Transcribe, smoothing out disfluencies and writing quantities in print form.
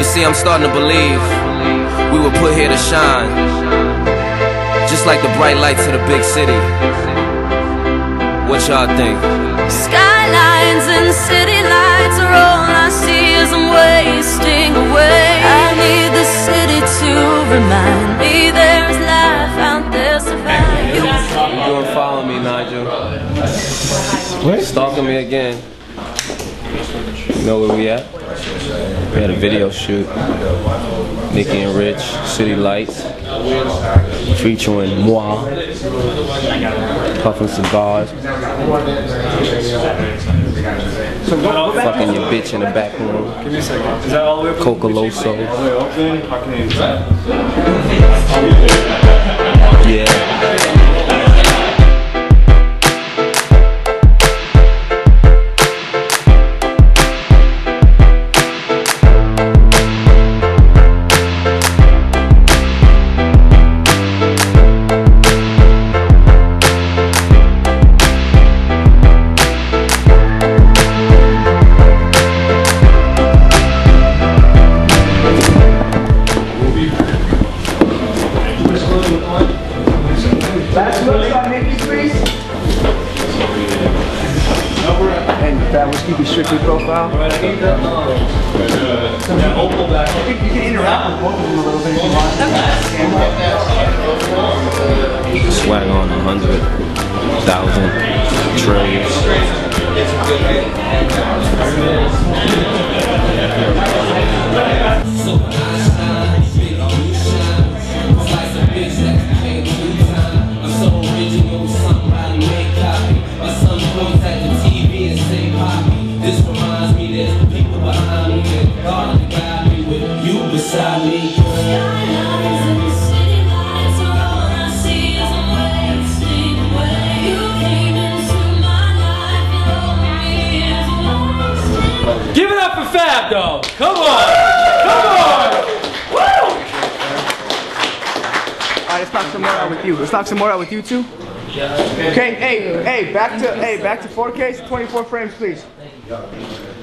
You see, I'm starting to believe we were put here to shine, just like the bright lights of the big city. What y'all think? Skylines and city lights are all I see as I'm wasting away. I need the city to remind me there's life out there surviving. You doing following me, Nigel? What? Stalking me again. You know where we at? We had a video shoot. Nicki and Rich, City Lights, featuring moi, puffing cigars, fucking your bitch in the back room. Give me a second. Is that all the way up? Coca Loso. Yeah. Last look on Nicki, please. And that was keep it strictly profile. You can interact with both of them a little bit if you want. Swag on 100,000 This reminds me there's the people behind me that God to guide me with you beside me. Skylines and city lights are all I see as I'm wasting away. You came into my life, you wrote me as lost. Give it up for Fab, though. Come on. Come on. Woo! Alright, let's knock some more out with you. Let's knock some more out with you too. Okay, hey, back to 4K, 24 frames, please.